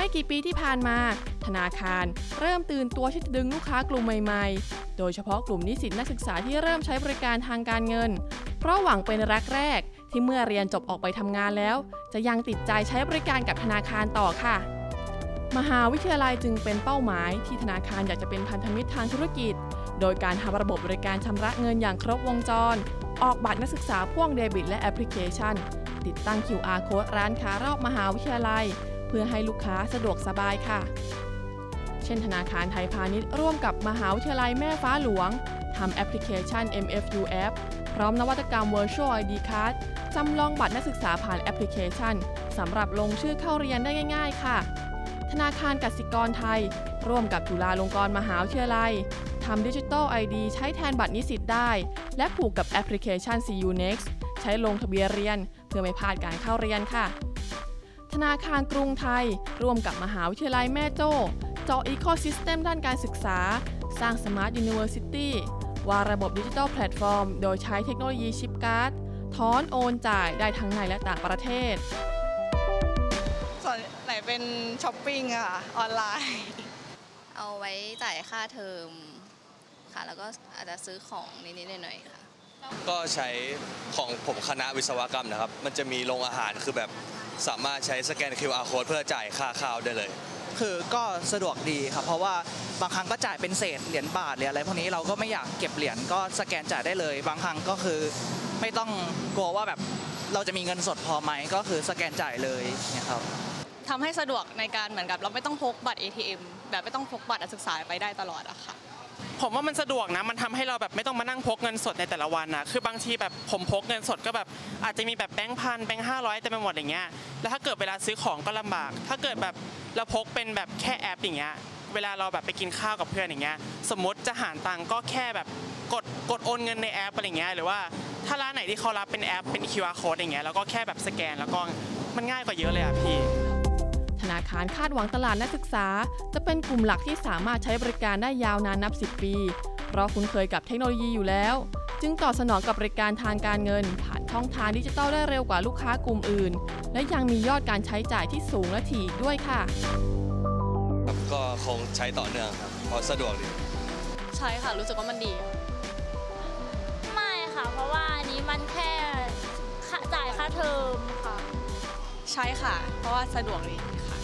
กี่ปีที่ผ่านมาธนาคารเริ่มตื่นตัวที่จะดึงลูกค้ากลุ่มใหม่ๆโดยเฉพาะกลุ่มนิสิตนักศึกษาที่เริ่มใช้บริการทางการเงินเพราะหวังเป็นรักแรกที่เมื่อเรียนจบออกไปทำงานแล้วจะยังติดใจใช้บริการกับธนาคารต่อค่ะมหาวิทยาลัยจึงเป็นเป้าหมายที่ธนาคารอยากจะเป็นพันธมิตรทางธุรกิจโดยการทำระบบบริการชำระเงินอย่างครบวงจรออกบัตรนักศึกษาพ่วงเดบิตและแอปพลิเคชันติดตั้ง QR Code ร้านค้ารอบมหาวิทยาลัยเพื่อให้ลูกค้าสะดวกสบายค่ะเช่นธนาคารไทยพาณิชย์ร่วมกับมหาวิทยาลัยแม่ฟ้าหลวงทำแอปพลิเคชัน MFU App พร้อมนวัตกรรม Virtual ID Card จำลองบัตรนักศึกษาผ่านแอปพลิเคชันสำหรับลงชื่อเข้าเรียนได้ง่ายๆค่ะธนาคารกสิกรไทยร่วมกับจุฬาลงกรณ์มหาวิทยาลัยทำ Digital ID ใช้แทนบัตรนิสิตได้และผูกกับแอปพลิเคชัน CU Next ใช้ลงทะเบียนเรียนเพื่อไม่พลาดการเข้าเรียนค่ะธนาคารกรุงไทยร่วมกับมหาวิทยาลัยแม่โจ้เจาะ Ecosystem ด้านการศึกษาสร้าง Smart University วางระบบดิจิทัลแพลตฟอร์มโดยใช้เทคโนโลยีชิปการ์ดถอนโอนจ่ายได้ทั้งในและต่างประเทศส่วนไหนเป็นช้อปปิ้งค่ะออนไลน์เอาไว้จ่ายค่าเทอมค่ะแล้วก็อาจจะซื้อของนิดๆหน่อยๆค่ะก็ใช้ของผมคณะวิศวกรรมนะครับมันจะมีโรงอาหารคือแบบสามารถใช้สแกน QR Code เพื่อจ่ายค่าข้าวได้เลยคือก็สะดวกดีครับเพราะว่าบางครั้งก็จ่ายเป็นเศษเหรียญบาทหรืออะไรพวกนี้เราก็ไม่อยากเก็บเหรียญก็สแกนจ่ายได้เลยบางครั้งก็คือไม่ต้องกลัวว่าแบบเราจะมีเงินสดพอไหมก็คือสแกนจ่ายเลยนะครับทำให้สะดวกในการเหมือนกับเราไม่ต้องพกบัตร ATM แบบไม่ต้องพกบัตรนักศึกษาไปได้ตลอดอะค่ะผมว่ามันสะดวกนะมันทำให้เราแบบไม่ต้องมานั่งพกเงินสดในแต่ละวันนะคือบางทีแบบผมพกเงินสดก็แบบอาจจะมีแบบแบงค์พันแบงค์500เต็มไปหมดอย่างเงี้ยแล้วถ้าเกิดเวลาซื้อของก็ลำบากถ้าเกิดแบบเราพกเป็นแบบแค่แอปอย่างเงี้ยเวลาเราแบบไปกินข้าวกับเพื่อนอย่างเงี้ยสมมติจะหารตังก็แค่แบบกดโอนเงินในแอปอะไรเงี้ยหรือว่าถ้าร้านไหนที่เขารับเป็นแอปเป็น QR Code อย่างเงี้ยแล้วก็แค่แบบสแกนแล้วก็มันง่ายกว่าเยอะเลยอ่ะพี่ธนาคารคาดหวังตลาดนักศึกษาจะเป็นกลุ่มหลักที่สามารถใช้บริการได้ยาวนานนับ10 ปีเพราะคุ้นเคยกับเทคโนโลยีอยู่แล้วจึงตอบสนองกับบริการทางการเงินผ่านช่องทางดิจิทัลได้เร็วกว่าลูกค้ากลุ่มอื่นและยังมียอดการใช้จ่ายที่สูงและถี่อีกด้วยค่ะก็คงใช้ต่อเนื่องครับเพราะสะดวกดีใช่ค่ะรู้สึกว่ามันดีไม่ค่ะเพราะว่าอันนี้มันแค่จ่ายค่าเทอมค่ะใช่ค่ะเพราะว่าสะดวกดีค่ะ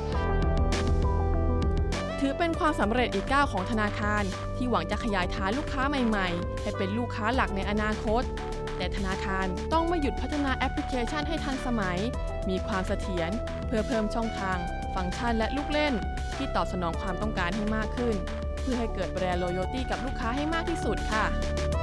ถือเป็นความสำเร็จอีกก้าวของธนาคารที่หวังจะขยายฐานลูกค้าใหม่ๆให้เป็นลูกค้าหลักในอนาคตแต่ธนาคารต้องไม่หยุดพัฒนาแอปพลิเคชันให้ทันสมัยมีความเสถียรเพื่อเพิ่มช่องทางฟังก์ชันและลูกเล่นที่ตอบสนองความต้องการให้มากขึ้นเพื่อให้เกิดแบรนด์ Loyalty กับลูกค้าให้มากที่สุดค่ะ